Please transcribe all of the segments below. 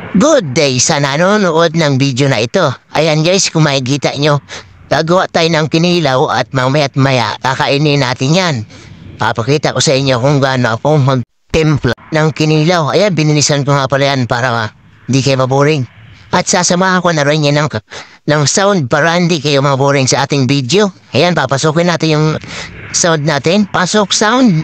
Good day sa nanonood ng video na ito. Ayan guys, kung makikita nyo, gagawa tayo ng kinilaw at mamaya't maya kakainin natin yan. Papakita ko sa inyo kung gaano ako magtimpla ng kinilaw. Ayan, bininisan ko nga pala yan para hindi kayo maboring. At sasamahan ko na rin yan ng sound para hindi kayo maboring sa ating video. Ayan, papasukin natin yung sound natin. Pasok sound!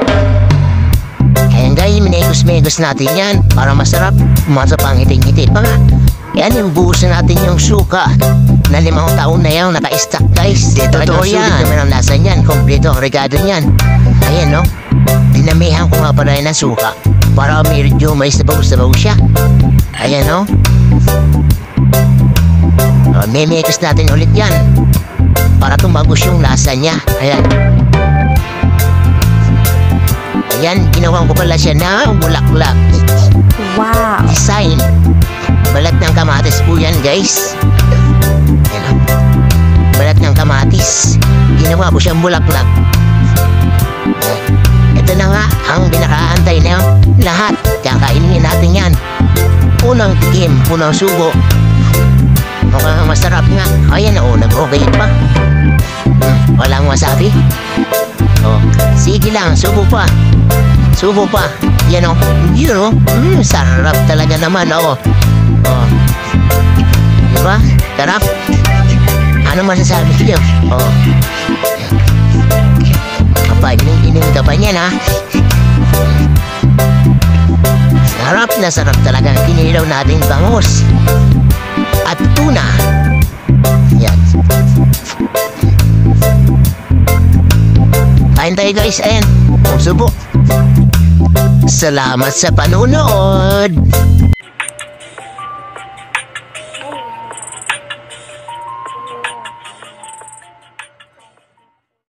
Ayan guys, minegos-megos natin yan para masarap, umasa pang hiting-hiti pa nga. Yan, yung buhos na natin yung suka na 5 taon na yung naka-stack guys. Totoo yan. Sulit naman ang lasa niyan, kompleto ang regado niyan. Ayan no, dinamihan ko nga pala ng suka para medyo may sabaw-sabaw siya. Ayan no. Memekos natin ulit yan para tumagos yung lasa niya. Ayan. Ayan, ginawa ko pala siya na bulaklak. Wow! Design. Balat ng kamatis po yan, guys. Ayan. Balat ng kamatis. Ginawa ko siyang bulaklak. Ayan. Ito na nga, ang binakaantay na lahat. Kakainin natin yan. Unang tikim, unang subo. Mukhang masarap nga. Ayan, nag-okay pa. Walang wasabi. Oh, sige lang, subo pa. Subo pa. Yan o. Yun o. Sarap talaga naman o. Oh. Diba? Sarap. Ano masasabi niyo? Oh. Kapag ining ka pa niyan ha. Sarap talaga ang kinilaw nating bangus. At tuna. Yan. Kain tayo guys, ayan, subo. Salamat sa panunood.